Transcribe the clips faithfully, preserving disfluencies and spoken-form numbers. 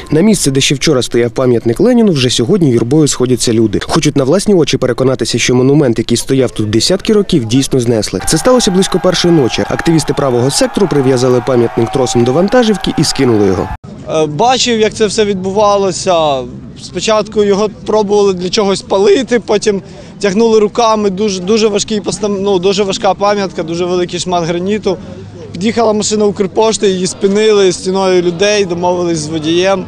На місце, де ще вчора стояв пам'ятник Леніну, вже сьогодні юрбою сходяться люди. Хочуть на власні очі переконатися, що монумент, який стояв тут десятки років, дійсно знесли. Це сталося близько першої ночі. Активісти правого сектору прив'язали пам'ятник тросом до вантажівки і скинули його. Бачив, як це все відбувалося. Спочатку його пробували для чогось палити, потім тягнули руками. Дуже, дуже, важкий, ну, дуже важка пам'ятка, дуже великий шмат граніту. Під'їхала машина Укрпошти, її спинили стіною людей, домовились з водієм.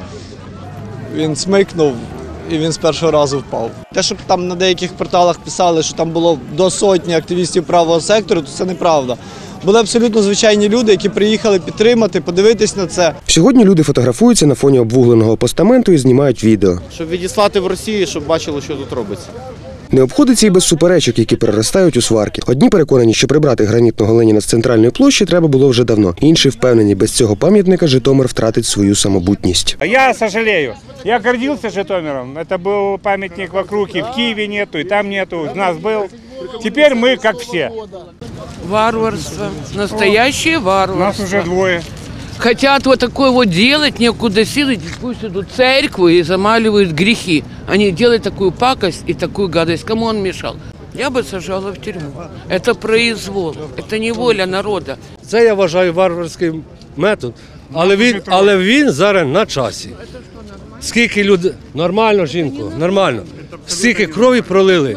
Він смикнув і він з першого разу впав. Те, що там на деяких порталах писали, що там було до сотні активістів правого сектору, то це неправда. Були абсолютно звичайні люди, які приїхали підтримати, подивитись на це. Сьогодні люди фотографуються на фоні обвугленого постаменту і знімають відео. Щоб відіслати в Росію, щоб бачили, що тут робиться. Не обходиться і без суперечок, які переростають у сварки. Одні переконані, що прибрати гранітного Леніна з центральної площі треба було вже давно. Інші впевнені, без цього пам'ятника Житомир втратить свою самобутність. Я сожалею. Я гордился Житомиром. Это был памятник вокруг, и в Киеве нету, и там нету, у нас был. Теперь мы как все. Варварство. Настоящее варварство. Нас уже двое. Хотят вот такое вот делать, некуда силы, пусть идут в церковь и замаливают грехи. Они делают такую пакость и такую гадость. Кому он мешал? Я бы сажала в тюрьму. Это произвол, это не воля народа. Це я вважаю варварський метод, але він, але він зараз на часі. Скільки людей, нормально, жінко, нормально, скільки крові пролили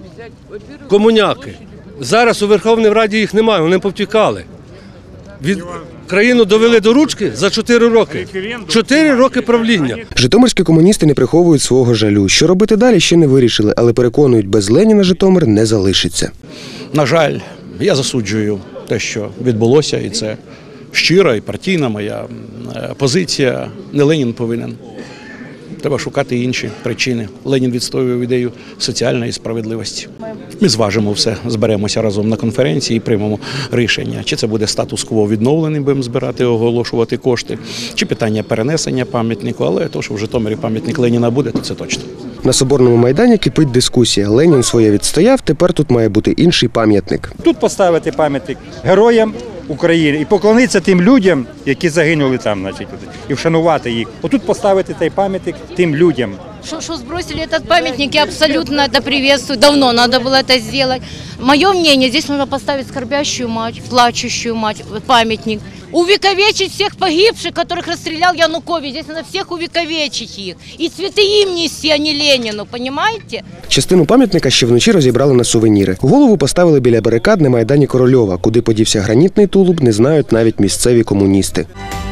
комуняки. Зараз у Верховній Раді їх немає, вони повтікали. Від... Країну довели до ручки за чотири роки. Чотири роки правління. Житомирські комуністи не приховують свого жалю. Що робити далі, ще не вирішили, але переконують, без Леніна Житомир не залишиться. На жаль, я засуджую те, що відбулося, і це щира і партійна моя позиція. Не Ленін повинен. Треба шукати інші причини. Ленін відстоював ідею соціальної справедливості. Ми зважимо все, зберемося разом на конференції і приймемо рішення. Чи це буде статус-кво відновлений, будемо збирати, оголошувати кошти, чи питання перенесення пам'ятнику, але то, що в Житомирі пам'ятник Леніна буде, то це точно. На Соборному майдані кипить дискусія. Ленін своє відстояв, тепер тут має бути інший пам'ятник. Тут поставити пам'ятник героям України і поклонитися тим людям, які загинули там, значить, і вшанувати їх. Отут поставити цей пам'ятник тим людям. Что, что сбросили этот памятник, я абсолютно это приветствую. Давно надо было это сделать. Мое мнение, здесь нужно поставить скорбящую мать, плачущую мать, памятник. Увековечить всех погибших, которых расстрелял Янукович. Здесь надо всех увековечить их. И цветы им нести, а не Ленину, понимаете? Частину пам'ятника ще вночі розібрали на сувеніри. Голову поставили біля барикад на майдані Корольова. Куди подівся гранітний тулуб, не знають навіть місцеві комуністи.